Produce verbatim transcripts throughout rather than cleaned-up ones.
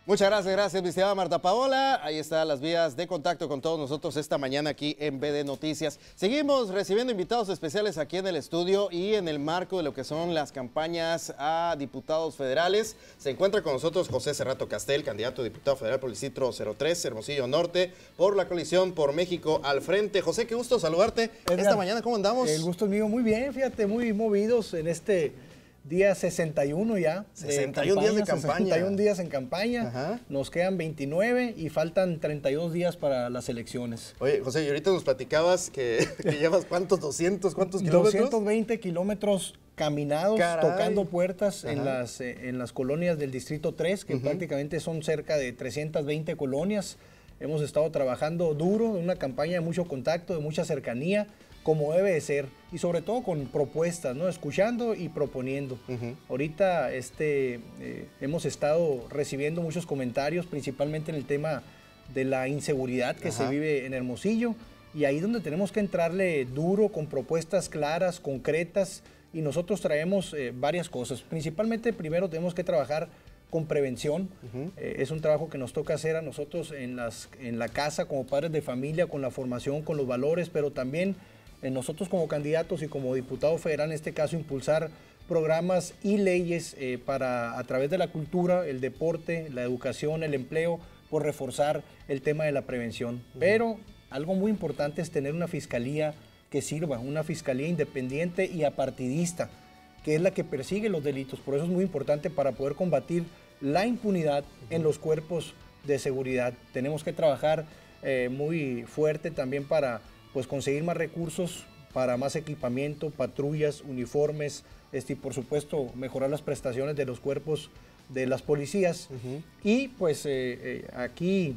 Muchas gracias, gracias, mi estimada Marta Paola. Ahí están las vías de contacto con todos nosotros esta mañana aquí en B D Noticias. Seguimos recibiendo invitados especiales aquí en el estudio y en el marco de lo que son las campañas a diputados federales. Se encuentra con nosotros José Cerrato Castel, candidato a diputado federal por el distrito cero tres, Hermosillo Norte, por la coalición por México al frente. José, qué gusto saludarte Edgar, esta mañana. ¿Cómo andamos? El gusto es mío, muy bien, fíjate, muy movidos en este día sesenta y uno ya. sesenta y un días de campaña. sesenta y un días en campaña. Ajá. Nos quedan veintinueve y faltan treinta y dos días para las elecciones. Oye, José, y ahorita nos platicabas que, que llevas cuántos, doscientos, cuántos kilómetros. doscientos veinte kilómetros caminados, Caray. tocando puertas en Ajá. las, eh, en las colonias del distrito tres, que uh-huh. prácticamente son cerca de trescientas veinte colonias. Hemos estado trabajando duro en una campaña de mucho contacto, de mucha cercanía, como debe de ser, y sobre todo con propuestas, ¿no? Escuchando y proponiendo. Uh-huh. Ahorita este, eh, hemos estado recibiendo muchos comentarios, principalmente en el tema de la inseguridad que Ajá. se vive en Hermosillo, y ahí donde tenemos que entrarle duro, con propuestas claras, concretas, y nosotros traemos eh, varias cosas. Principalmente, primero tenemos que trabajar con prevención. Uh-huh. eh, es un trabajo que nos toca hacer a nosotros en, las, en la casa, como padres de familia, con la formación, con los valores, pero también en nosotros como candidatos y como diputado federal, en este caso, impulsar programas y leyes eh, para, a través de la cultura, el deporte, la educación, el empleo, por reforzar el tema de la prevención. Uh-huh. Pero algo muy importante es tener una fiscalía que sirva, una fiscalía independiente y apartidista, que es la que persigue los delitos. Por eso es muy importante para poder combatir la impunidad uh-huh. en los cuerpos de seguridad. Tenemos que trabajar eh, muy fuerte también para pues conseguir más recursos para más equipamiento, patrullas, uniformes, este, y por supuesto mejorar las prestaciones de los cuerpos de las policías. Uh-huh. Y pues eh, eh, aquí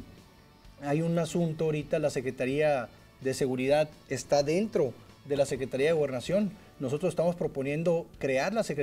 hay un asunto ahorita, la Secretaría de Seguridad está dentro de la Secretaría de Gobernación. Nosotros estamos proponiendo crear la Secretaría